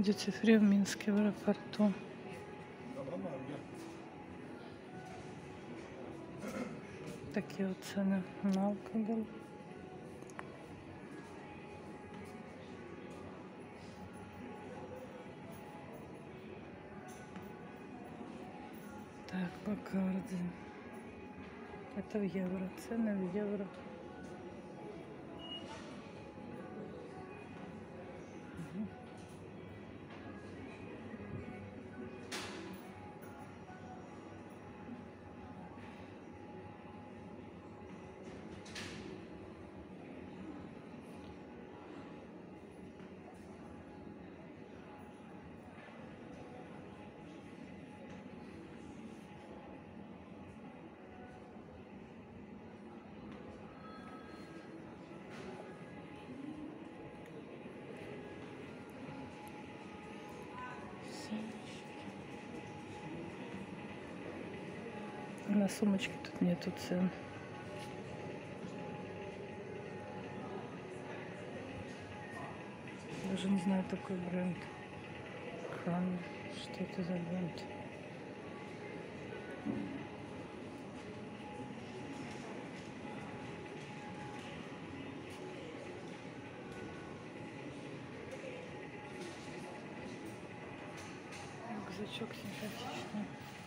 дьюти-фри в Минске, в аэропорту. Такие вот цены на алкоголь. Так, Бакарди. Это в евро. Цены в евро. На сумочке тут нету цен. Даже не знаю такой бренд. Кран. Что это за бренд? Рюкзачок симпатичный.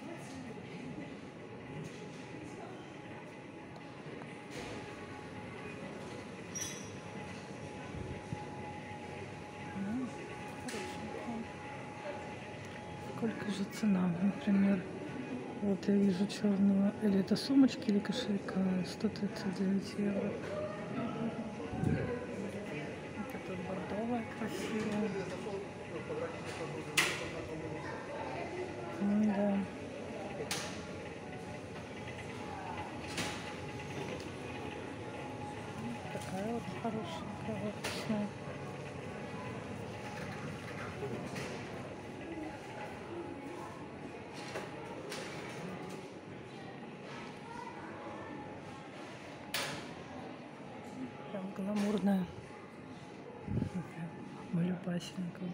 Сколько же цена, например, вот я вижу черного, или это сумочки, или кошелька, 139 евро. Вот это бордовая красивая. Да. Такая вот хорошенькая, отличная. Прям гламурная. Малюпасенькая.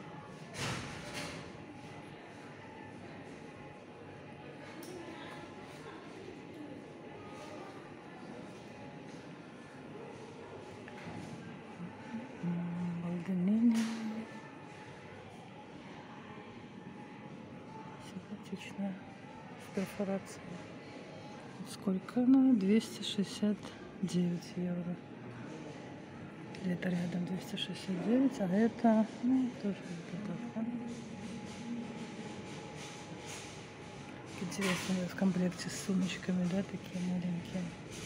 Балдемини. Симпатичная. С перфорацией. Сколько она? 269 евро. Это рядом 269, а это, ну, тоже вот. Интересно, в комплекте с сумочками, да, такие маленькие.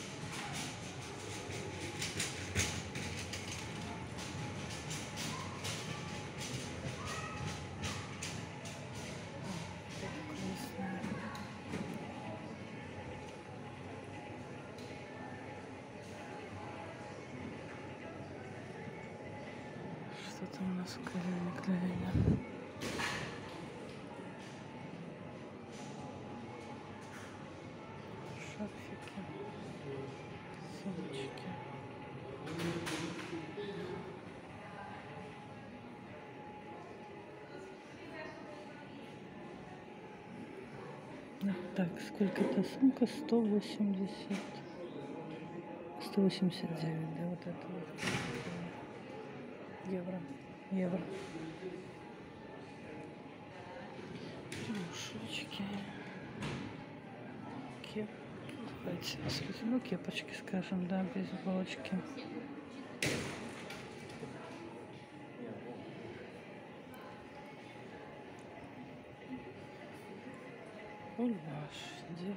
Что там у нас в Калине? Шарфики, сумочки. Так, сколько эта сумка? 189, да, вот это вот. Евро. Рюшечки. Давайте, ну, кепочки, скажем, да, бейсболочки. Ульваш, 9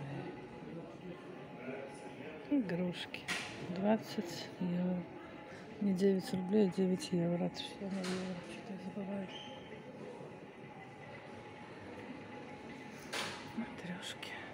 рублей. Игрушки, 20 евро. Не 9 рублей, а 9 евро. Это все на евро, что-то я забываю. Матрешки.